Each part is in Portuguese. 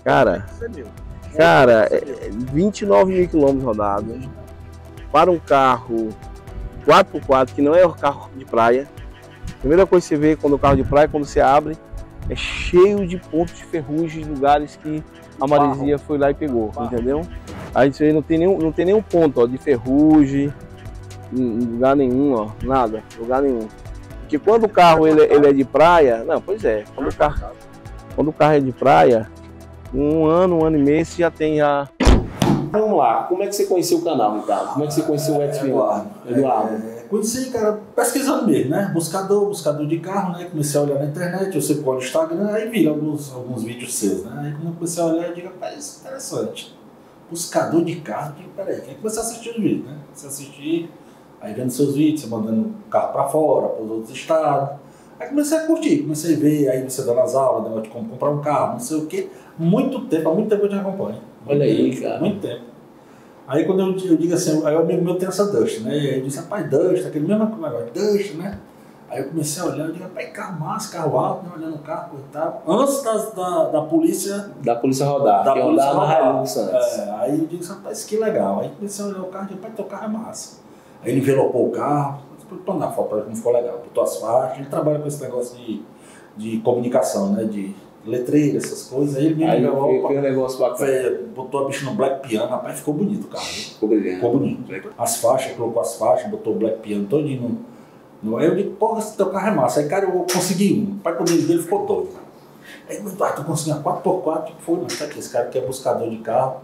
Cara, cara, 29 mil quilômetros rodados. Para um carro 4x4, que não é um carro de praia. A primeira coisa que você vê quando o carro de praia, quando você abre, é cheio de pontos de ferrugem, lugares que a maresia foi lá e pegou, entendeu? Aí você não tem nenhum ponto, ó, de ferrugem, em lugar nenhum, ó, nada, lugar nenhum. Porque quando o carro ele é de praia, não, pois é, quando o carro é de praia, um ano e meio você já tem já. Vamos lá, como é que você conheceu o canal, Ricardo? Como é que você conheceu o Eduardo? Conheci, cara, pesquisando mesmo, né? Buscador de carro, né? Comecei a olhar na internet, eu sempre olho no Instagram, aí vi alguns vídeos seus, né? Aí quando eu comecei a olhar, eu digo, rapaz, isso é interessante. Buscador de carro, eu digo, peraí, aí comecei a assistir os vídeos, né? Comecei a assistir, aí vendo seus vídeos, você mandando o carro pra fora, para os outros estados. Aí comecei a curtir, comecei a ver, aí você dando as aulas, negócio de como comprar um carro, não sei o quê. Há muito tempo eu te acompanho. Olha aí, cara. Muito tempo. Aí quando eu digo assim, aí o amigo meu tem essa Duster, né? E aí eu disse, rapaz, Duster, aquele mesmo negócio, Duster, né? Aí eu comecei a olhar, eu digo, rapaz, carro massa, carro alto, né? Olhando o carro, coitado. Antes da polícia... Da polícia rodar, da que polícia rodar na Hilux antes. Aí eu disse, rapaz, que legal. Aí comecei a olhar o carro e disse, rapaz, teu carro é massa. Aí ele envelopou o carro, pra mandar foto pra ele, não ficou legal. Botou as faixas, ele trabalha com esse negócio de comunicação, né? De letreiro, essas coisas. Aí ele me ligou, um negócio bacana. botou a bicha no Black Piano, rapaz, ficou bonito o carro. Ficou brilhante. Ficou bonito. As faixas, colocou as faixas, botou o Black Piano todinho no... Aí eu digo, porra, esse teu carro é massa. Aí, cara, eu consegui um. O pai, quando ele dele, ficou doido. Aí, tu conseguiu uma 4x4, foi, mas tá aqui, esse cara que é buscador de carro.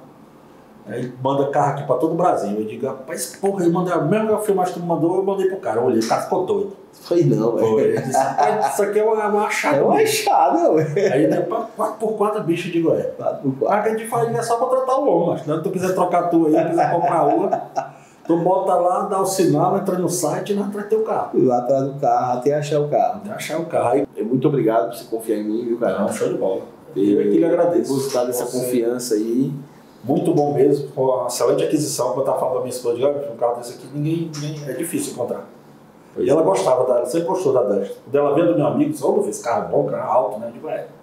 Aí manda carro aqui pra todo o Brasil. Eu digo, rapaz, porra, eu mandei a mesma filmagem que tu me mandou, eu mandei pro cara. Eu olhei, o cara ficou doido. Foi não, velho. Ele disse, rapaz, isso aqui é uma achada. É uma achada, velho. Aí depois 4x4 bicho, eu digo, 4x4. A gente faz é só contratar o homem, mas se tu quiser trocar a tua aí, quiser comprar uma, tu bota lá, dá o sinal, entra no site e nós traz teu carro. Lá atrás do carro, até achar o carro. Até achar o carro. Aí, muito obrigado por você confiar em mim, viu, cara? Não, show de bola. Eu é que lhe agradeço. Gostar dessa confiança aí. Muito bom mesmo, foi uma excelente aquisição. Quando eu estava falando da minha esposa, um carro desse aqui, ninguém é difícil encontrar. E ela gostava, ela sempre gostou da Duster. Quando ela vendo do meu amigo, disse, ô, esse carro é bom, carro alto, né? Eu digo, é.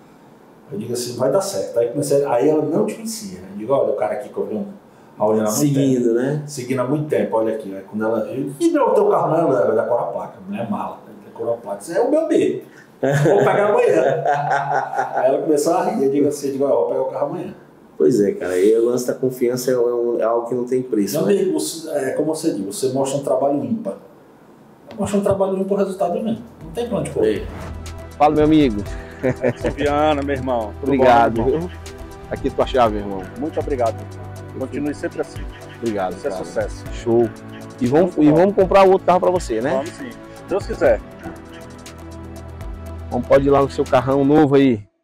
Eu digo assim, vai dar certo. Aí ela não te conhecia. Eu digo, olha o cara aqui que eu vi olhando há muito tempo. Seguindo, né? Seguindo há muito tempo, olha aqui. Aí quando ela viu, e meu, teu carro não é da cor a placa, não é mala, da cor a placa. Isso é o meu mesmo. Vou pegar amanhã. Aí ela começou a rir, eu digo assim, ó, vou pegar o carro amanhã. Pois é, cara, e o lance da confiança é algo que não tem preço. Meu né? amigo, como você diz, você mostra um trabalho ímpar. Mostra um trabalho ímpar, o resultado mesmo. Não tem pra onde correr. Fala, meu amigo. Viana, meu irmão. Obrigado. Bom, irmão? Aqui tua chave, irmão. Muito obrigado. Continue sempre assim. Obrigado. Isso é sucesso. Show. E vamos comprar outro carro pra você, né? Vamos sim. Se Deus quiser. Pode ir lá no seu carrão novo aí.